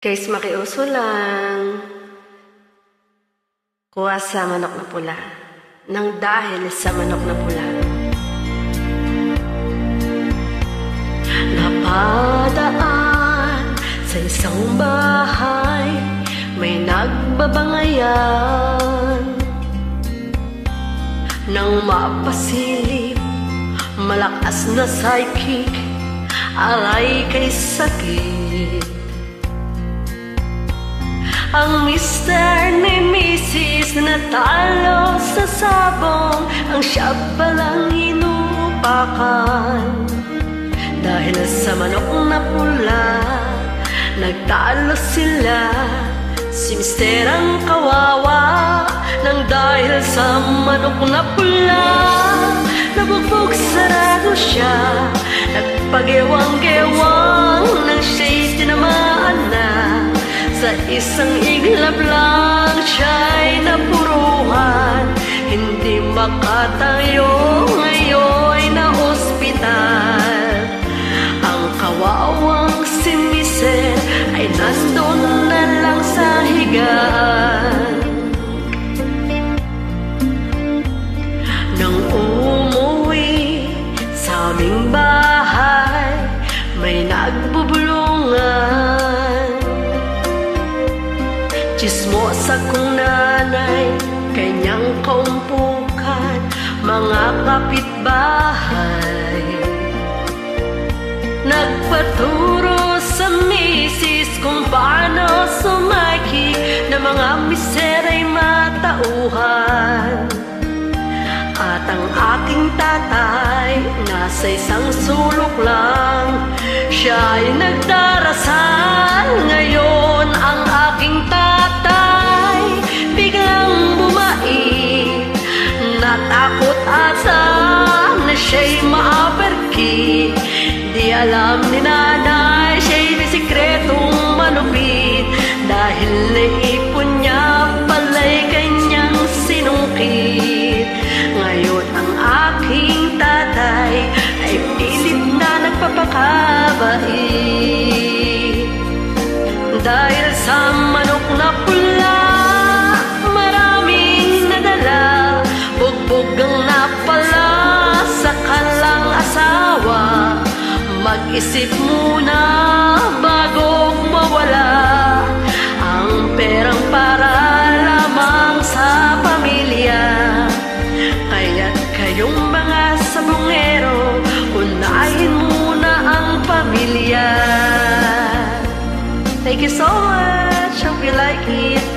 Guys, makiuso lang. Kuha sa manok na pula, nang dahil sa manok na pula. Napadaan sa isang bahay, may nagbabangayan. Nang mapasilip, malakas na psychic, alay kay sakit. Ang mister ni Mrs. natalo sa sabong, ang siya palang inupakan. Dahil sa manok na pula, nagtalo sila. Si mister ang kawawa, nang dahil sa manok na pula. Nabugbog sarado siya, nagpagewang-gewang, nang siya'y tinamaan na. Sa isang iglap lang siya'y napuruhan, hindi makatayo, ngayon na ospital. Ang kawawang si Miser ay nandun na lang sa higaan. Nang umuwi sa aming bahay, may nagbubulungan. Chismosa kong nanay, kanyang kaumpukan, mga kapitbahay. Nagpaturo sa misis kung paano sumaiki na mga miser ay matauhan. At ang aking tatay, nasa isang sulok lang, siya ay nagdarasal. Ngayon ang aking tatay biglang bumait, natakot ata na siya'y maaperki. Di alam ni nanay siya'y may sikretong manupit, dahil naipon niya pala'y kanyang sinungkit. Ngayon ang aking tatay ay pilit na nagpapakabait. Dahil sa manok na pula, maraming nadala, bugbog ang napala sa kalang asawa. Mag-isip muna bago mawala ang perang para lamang sa pamilya. Kaya't kayong mga sabongero, unahin muna ang pamilya. Thank you so much. Hope you like it.